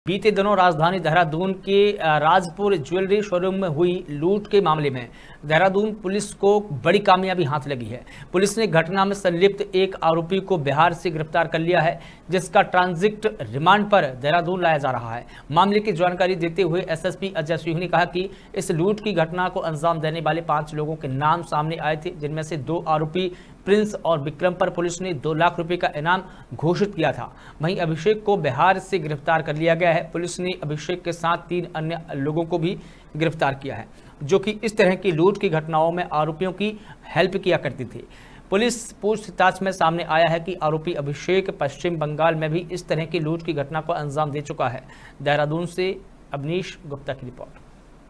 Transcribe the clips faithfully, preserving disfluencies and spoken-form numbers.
बीते दिनों राजधानी देहरादून के राजपुर ज्वेलरी शोरूम में हुई लूट के मामले में देहरादून पुलिस को बड़ी कामयाबी हाथ लगी है। पुलिस ने घटना में संलिप्त एक आरोपी को बिहार से गिरफ्तार कर लिया है, जिसका ट्रांजिट रिमांड पर देहरादून लाया जा रहा है। मामले की जानकारी देते हुए एसएसपी अजय सिंह ने कहा कि इस लूट की घटना को अंजाम देने वाले पांच लोगों के नाम सामने आए थे, जिनमें से दो आरोपी प्रिंस और विक्रम पर पुलिस ने दो लाख रुपए का इनाम घोषित किया था। वहीं अभिषेक को बिहार से गिरफ्तार कर लिया गया है। पुलिस ने अभिषेक के साथ तीन अन्य लोगों को भी गिरफ्तार किया है, जो कि इस तरह की लूट की घटनाओं में आरोपियों की हेल्प किया करती थी। पुलिस पूछताछ में सामने आया है कि आरोपी अभिषेक पश्चिम बंगाल में भी इस तरह की लूट की घटना को अंजाम दे चुका है। देहरादून से अवनीश गुप्ता की रिपोर्ट।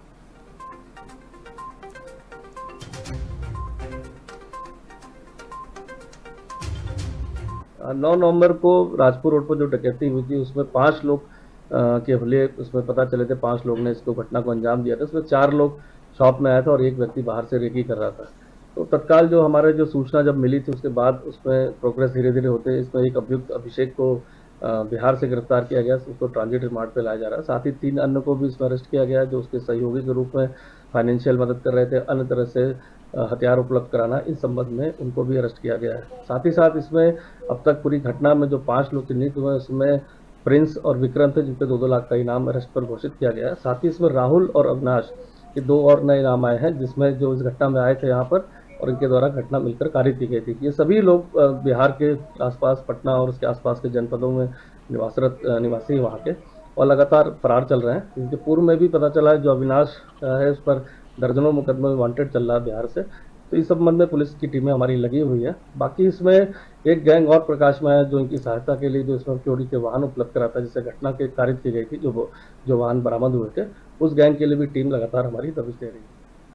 नौ नवंबर को राजपुर रोड पर जो डकैती हुई थी उसमें पांच लोग के हमले उसमें पता चले थे। पांच लोग ने इसको घटना को अंजाम दिया था। उसमें चार लोग शॉप में आया था और एक व्यक्ति बाहर से रेकी कर रहा था। तो तत्काल जो हमारे जो सूचना जब मिली थी उसके बाद उसमें प्रोग्रेस धीरे धीरे होते इसमें एक अभियुक्त अभिषेक को बिहार से गिरफ्तार किया गया, उसको ट्रांजिट रिमांड पे लाया जा रहा है। साथ ही तीन अन्य को भी इसमें अरेस्ट किया गया है, जो उसके सहयोगी के रूप में फाइनेंशियल मदद कर रहे थे, अन्य तरह से हथियार उपलब्ध कराना, इस संबंध में उनको भी अरेस्ट किया गया है। साथ ही साथ इसमें अब तक पूरी घटना में जो पांच लोग चिन्हित हुए उसमें प्रिंस और विक्रम थे, जिनके दो दो लाख का इनाम अरेस्ट पर घोषित किया गया है। साथ ही इसमें राहुल और अविनाश ये दो और नए नाम आए हैं, जिसमें जो इस घटना में आए थे यहाँ पर और इनके द्वारा घटना मिलकर कारित की गई थी। ये सभी लोग बिहार के आसपास, पटना और उसके आसपास के जनपदों में निवासरत निवासी वहाँ के, और लगातार फरार चल रहे हैं। इनके पूर्व में भी पता चला है जो अविनाश है उस पर दर्जनों मुकदमे में वांटेड चल रहा है बिहार से। तो इस संबंध में पुलिस की टीमें हमारी लगी हुई है। बाकी इसमें एक गैंग और प्रकाश में है जो इनकी सहायता के लिए जो इसमें चोरी के वाहन उपलब्ध कराता है, जिससे घटना के कारित की गई थी, जो जो वाहन बरामद हुए थे, उस गैंग के लिए भी टीम लगातार हमारी दबिश दे रही है।